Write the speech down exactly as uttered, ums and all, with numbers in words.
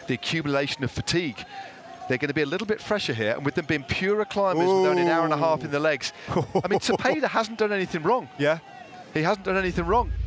the accumulation of fatigue. They're going to be a little bit fresher here, and with them being purer climbers Ooh. with only an hour and a half in the legs. I mean, Cepeda hasn't done anything wrong. Yeah. He hasn't done anything wrong.